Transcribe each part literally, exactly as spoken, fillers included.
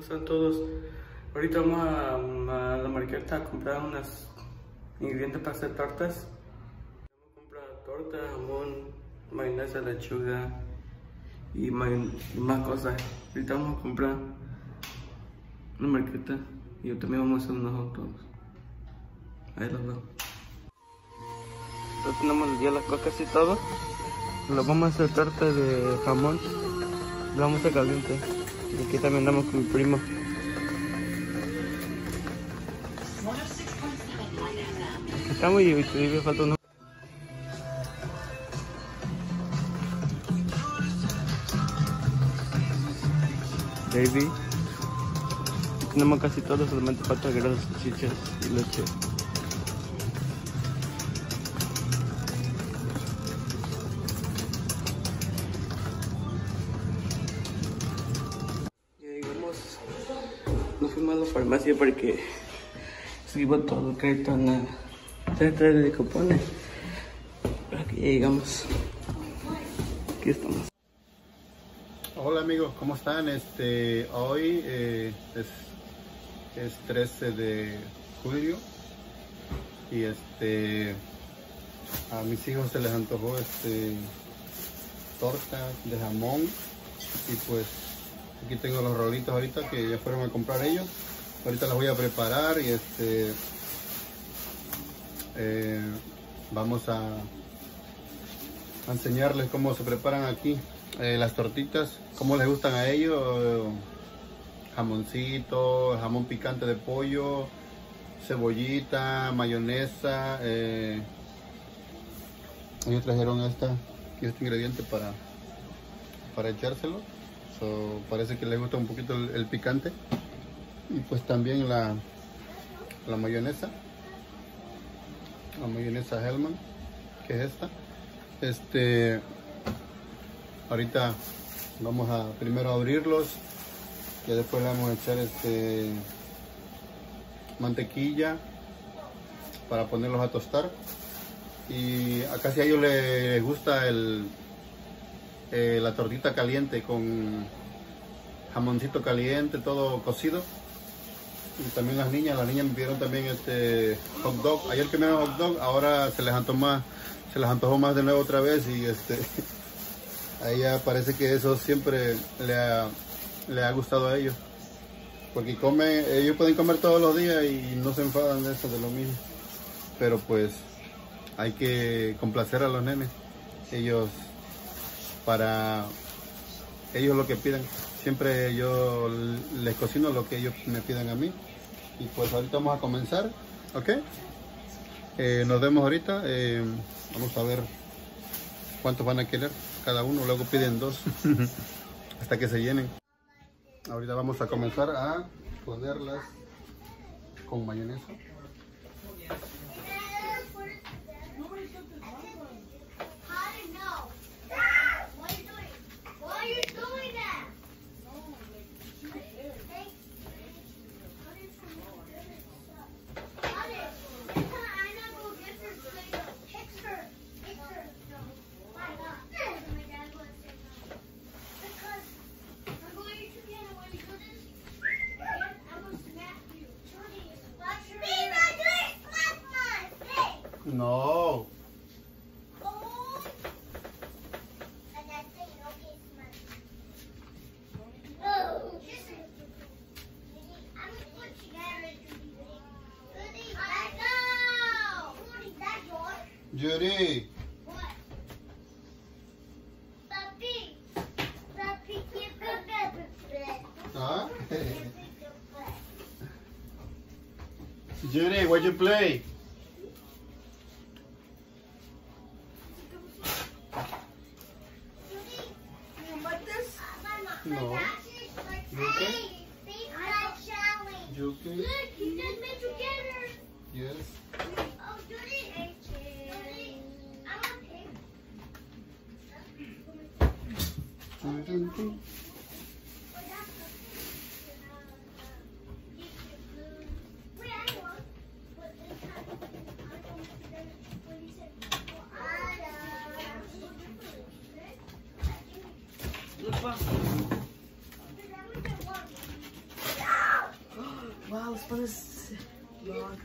están todos? Ahorita vamos a, a la marqueta a comprar unas ingredientes para hacer tortas. Vamos a comprar torta, jamón, mayonesa, lechuga y, may y más cosas. Ahorita vamos a comprar una marqueta y también vamos a hacer unos hot dogs. Ahí los veo. Ya tenemos ya las cosas y todo. Lo vamos a hacer torta de jamón. Lo vamos a hacer caliente. Y aquí también andamos con mi primo. Estamos y todavía falta uno. Baby. Tenemos casi todo, solamente falta agregar las salchichas y leche. Nos fuimos a la farmacia porque seguimos todo que hay tan tres de cupones. Pero aquí ya llegamos. Aquí estamos. Hola amigos, ¿cómo están? Este, hoy eh, es, es trece de julio y este a mis hijos se les antojó este torta de jamón y pues aquí tengo los rolitos ahorita que ya fueron a comprar ellos. Ahorita las voy a preparar y este eh, vamos a, a enseñarles cómo se preparan aquí eh, las tortitas, cómo les gustan a ellos. Jamoncito, jamón picante de pollo, cebollita, mayonesa. Eh, ellos trajeron esta, este ingrediente para, para echárselo. So, parece que les gusta un poquito el, el picante. Y pues también la, la mayonesa. La mayonesa Hellman, que es esta. Este, ahorita vamos a primero a abrirlos. Y después le vamos a echar este, mantequilla para ponerlos a tostar. Y a casi a ellos les gusta el, eh, la tortita caliente con jamoncito caliente, todo cocido. Y también las niñas, las niñas me pidieron también este hot dog. Ayer comieron hot dog, ahora se les antojó más, se les antojó más de nuevo otra vez y este a ella parece que eso siempre le ha, le ha gustado a ellos. Porque comen, ellos pueden comer todos los días y no se enfadan de eso, de lo mismo. Pero pues hay que complacer a los nenes. Ellos, para ellos lo que piden. Siempre yo les cocino lo que ellos me piden a mí. Y pues ahorita vamos a comenzar, ¿ok? Eh, nos vemos ahorita. Eh, vamos a ver cuántos van a querer cada uno. Luego piden dos hasta que se llenen. Ahorita vamos a comenzar a ponerlas con mayonesa. No. Judy. What? Papi. Papi, you could never. Huh? Judy, where'd you play? No. You okay? You okay? Look, you just made together. Yes. Oh, Judy. Judy, I'm okay. Dun, dun, dun. Wait, I want. But this time, I don't when he said, well, I Look,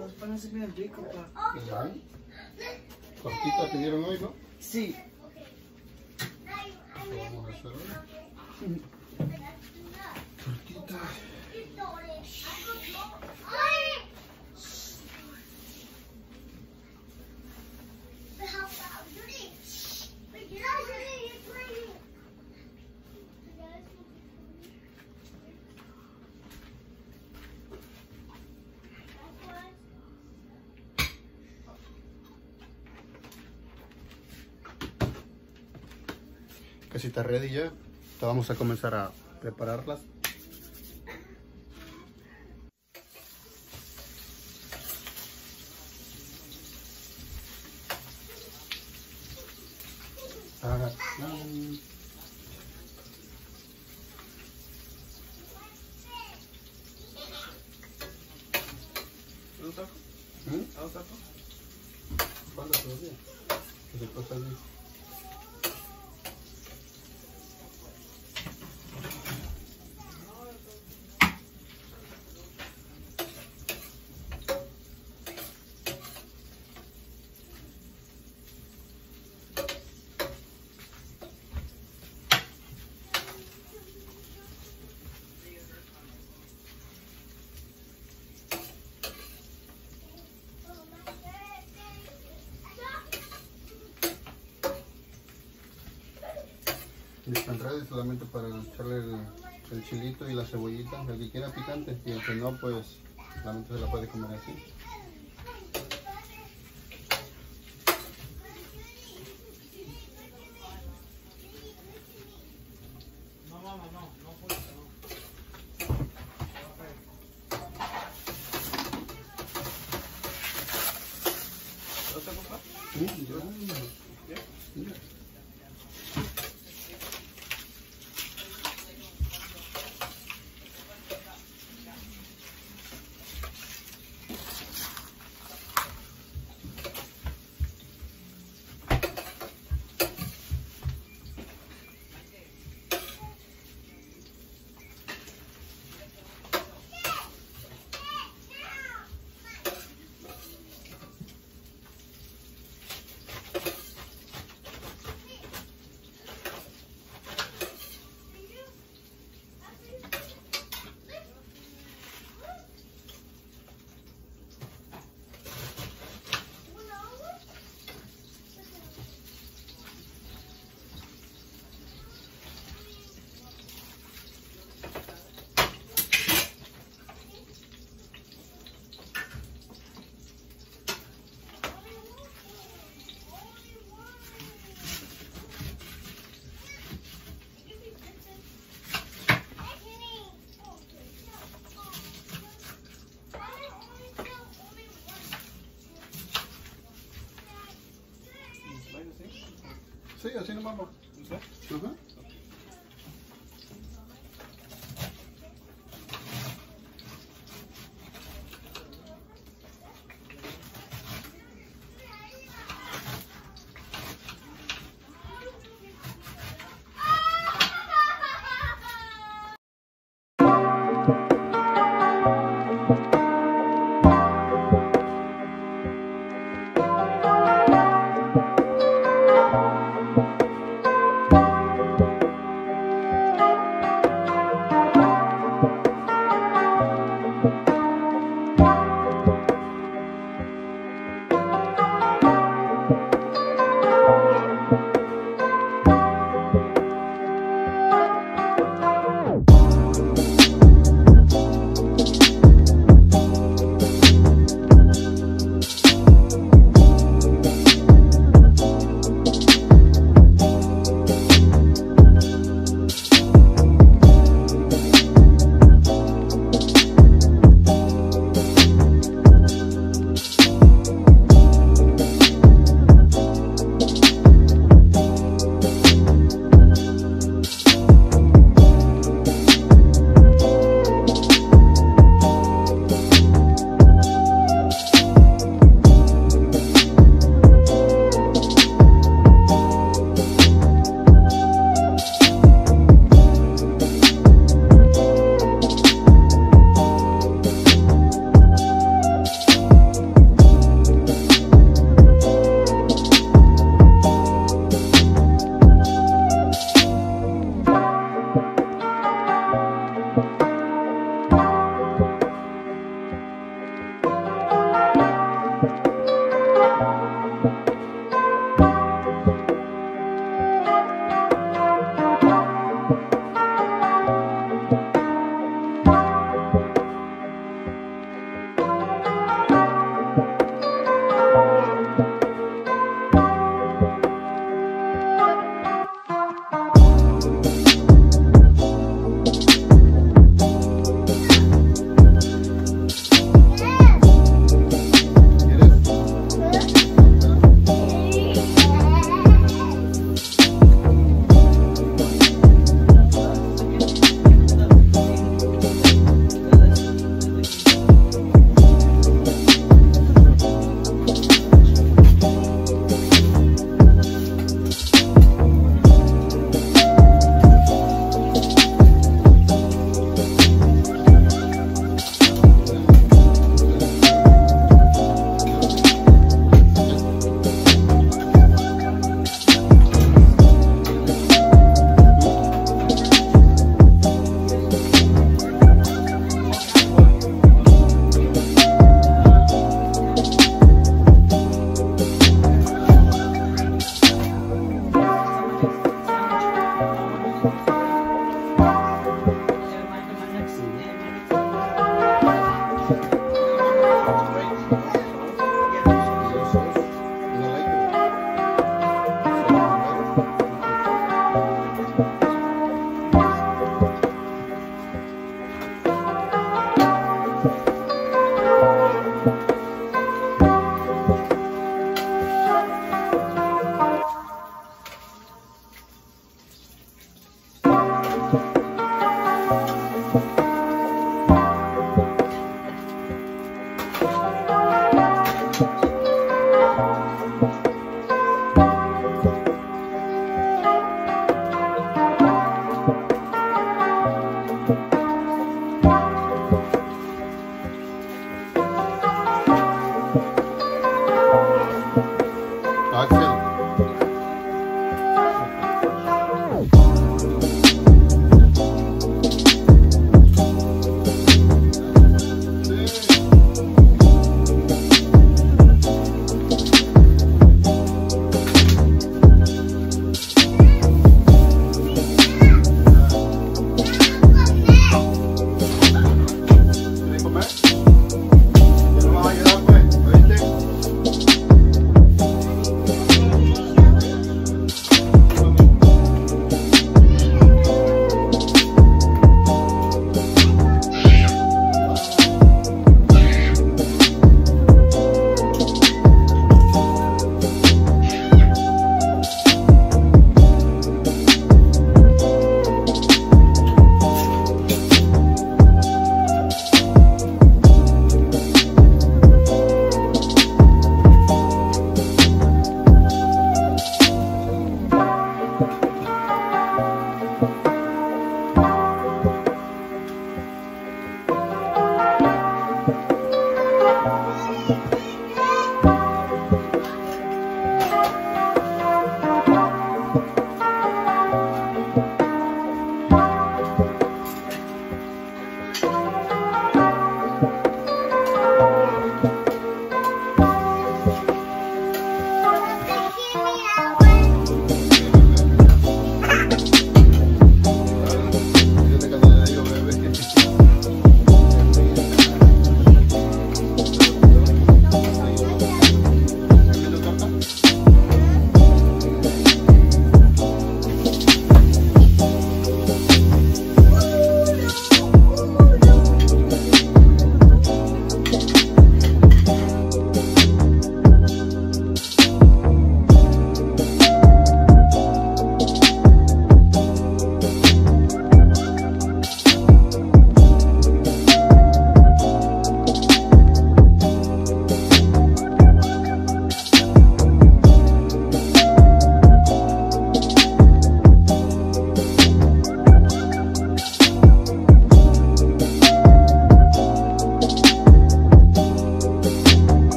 Los panes se bien ricos, pa. ¿verdad? Tortitas pidieron hoy, ¿no? Sí. Vamos a hacer hoy. Tortitas. Casi está ready ya. Entonces vamos a comenzar a prepararlas. Ah, um. ¿Un taco? ¿Mm? ¿Un taco? Falta todavía. Que se pasa bien. Y esta entrada es solamente para echarle el, el chilito y la cebollita, el que quiera picante, y el que no, pues solamente se la puede comer así. No, mamá, no, no puedo, no. ¿Los taco, pa? Sí, ya. Mira. Sí, así nomás. Ajá. ¿Quieres comer? ¿Te lo vas a llevar, pues? ¿Oíste?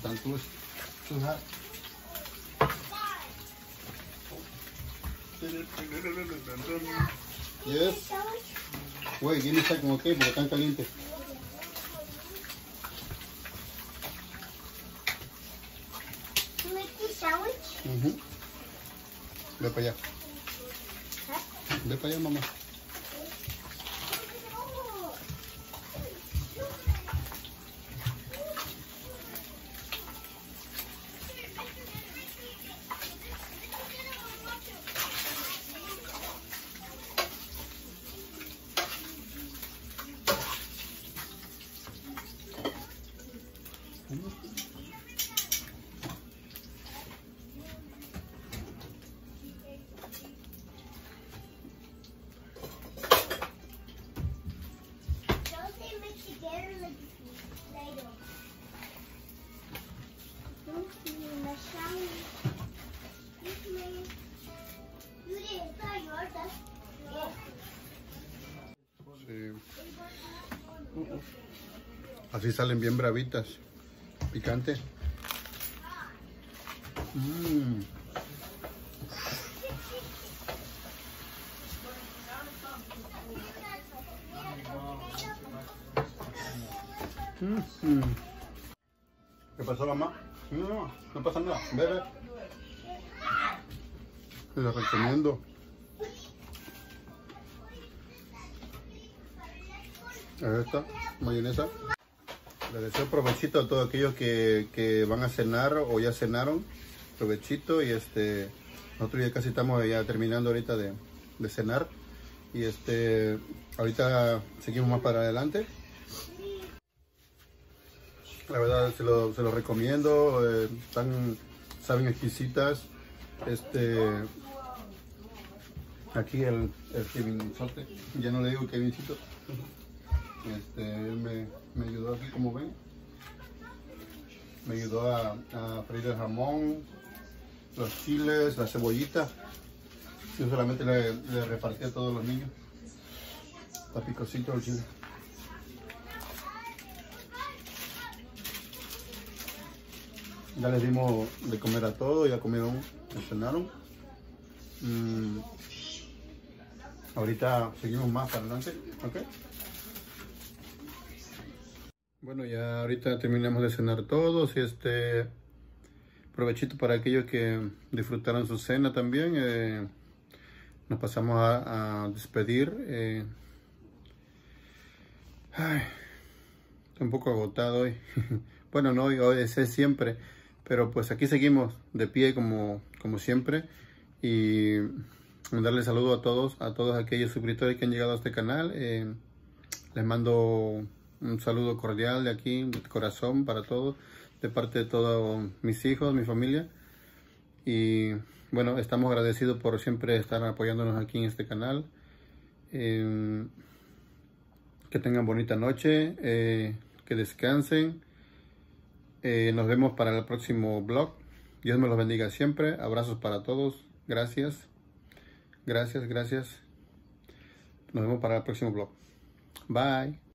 sun too, too hot. Yes. Wait, give me a second, okay, porque están calientes. You make this sandwich? Uh-huh. Ve para allá. Huh? Ve para allá, mamá. Don't they mix together like Play-Doh? Don't see my sandwich. This man. You didn't try yours, that's Sí. Así salen bien bravitas. Picante. Mmm. Mm. ¿Qué pasó, mamá? No, no pasa nada. Bebe. Te lo recomiendo. Esta mayonesa. Les deseo provechito a todos aquellos que, que van a cenar o ya cenaron. Provechito. Y este nosotros ya casi estamos ya terminando ahorita de, de cenar. Y este ahorita seguimos más para adelante. La verdad se lo, se lo recomiendo. Eh, están, saben, exquisitas. Este aquí el, el Kevin Sote. Ya no le digo Kevincito. Este, él me, me ayudó aquí, como ven, me ayudó a, a freír el jamón, los chiles, la cebollita. Yo solamente le, le repartí a todos los niños. Está picosito el chile. Ya les dimos de comer a todos, ya comieron, ya cenaron. Mm. Ahorita seguimos más para adelante, ¿ok? Bueno, ya ahorita terminamos de cenar todos y este provechito para aquellos que disfrutaron su cena también. Eh, nos pasamos a, a despedir. Eh, ay, estoy un poco agotado hoy. Bueno, no, hoy es siempre, pero pues aquí seguimos de pie como, como siempre. Y darle saludo a todos, a todos aquellos suscriptores que han llegado a este canal. Eh, les mando un saludo cordial de aquí, de corazón para todos, de parte de todos mis hijos, mi familia. Y bueno, estamos agradecidos por siempre estar apoyándonos aquí en este canal. Eh, que tengan bonita noche, eh, que descansen. Eh, nos vemos para el próximo vlog. Dios me los bendiga siempre. Abrazos para todos. Gracias. Gracias, gracias. Nos vemos para el próximo vlog. Bye.